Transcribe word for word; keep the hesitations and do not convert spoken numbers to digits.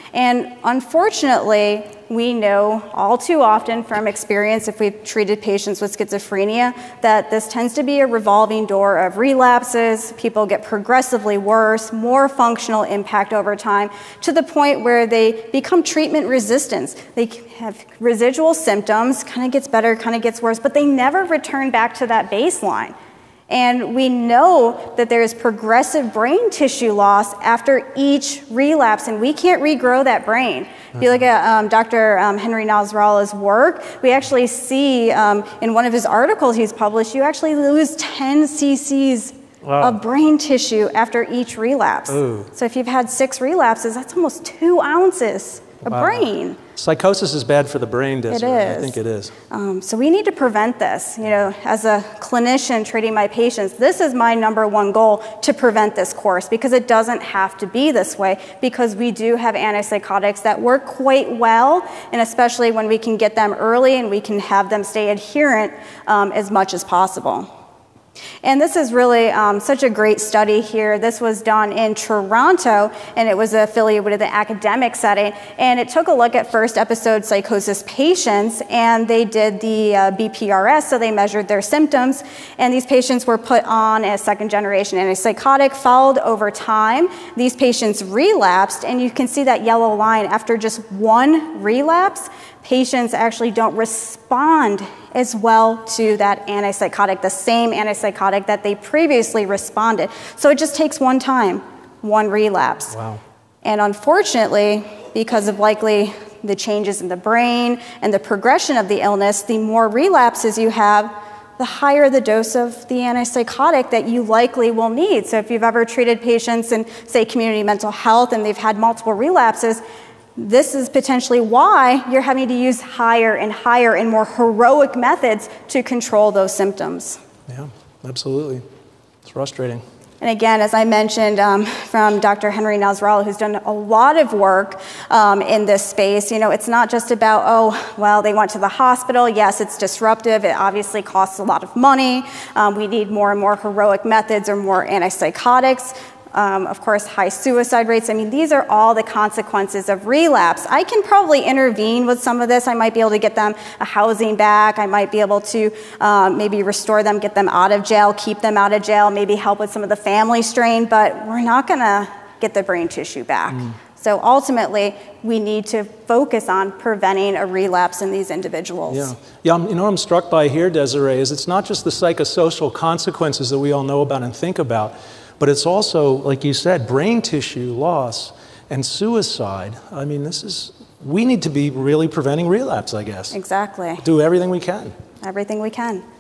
And unfortunately, we know all too often from experience, if we've treated patients with schizophrenia, that this tends to be a revolving door of relapses. People get progressively worse, more functional impact over time, to the point where they become treatment resistant. They have residual symptoms, kind of gets better, kind of gets worse, but they never return back to that baseline. And we know that there is progressive brain tissue loss after each relapse, and we can't regrow that brain. If you look at um, Doctor Um, Henry Nasrallah's work, we actually see um, in one of his articles he's published, you actually lose ten cc's wow. of brain tissue after each relapse. Ooh. So if you've had six relapses, that's almost two ounces of wow. brain. Psychosis is bad for the brain, Desiree. It is. I think it is. Um, so we need to prevent this. You know, as a clinician treating my patients, this is my number one goal, to prevent this course, because it doesn't have to be this way, because we do have antipsychotics that work quite well, and especially when we can get them early and we can have them stay adherent um, as much as possible. And this is really um, such a great study here. This was done in Toronto, and it was affiliated with an academic setting. And it took a look at first episode psychosis patients, and they did the uh, B P R S, so they measured their symptoms. And these patients were put on a second generation antipsychotic, followed over time. These patients relapsed, and you can see that yellow line. After just one relapse, patients actually don't respond as well to that antipsychotic, the same antipsychotic that they previously responded. So it just takes one time, one relapse. Wow. And unfortunately, because of likely the changes in the brain and the progression of the illness, the more relapses you have, the higher the dose of the antipsychotic that you likely will need. So if you've ever treated patients in, say, community mental health and they've had multiple relapses, this is potentially why you're having to use higher and higher and more heroic methods to control those symptoms. Yeah, absolutely. It's frustrating. And again, as I mentioned um, from Doctor Henry Nasrallah, who's done a lot of work um, in this space, you know, it's not just about, oh, well, they went to the hospital. Yes, it's disruptive. It obviously costs a lot of money. Um, we need more and more heroic methods or more antipsychotics. Um, of course, high suicide rates. I mean, these are all the consequences of relapse. I can probably intervene with some of this. I might be able to get them a housing back. I might be able to um, maybe restore them, get them out of jail, keep them out of jail, maybe help with some of the family strain, but we're not going to get the brain tissue back. Mm. So ultimately, we need to focus on preventing a relapse in these individuals. Yeah, yeah. I'm, you know what I'm struck by here, Desiree, is it's not just the psychosocial consequences that we all know about and think about, but it's also, like you said, brain tissue loss and suicide. I mean, this is, we need to be really preventing relapse, I guess. Exactly. Do everything we can. Everything we can.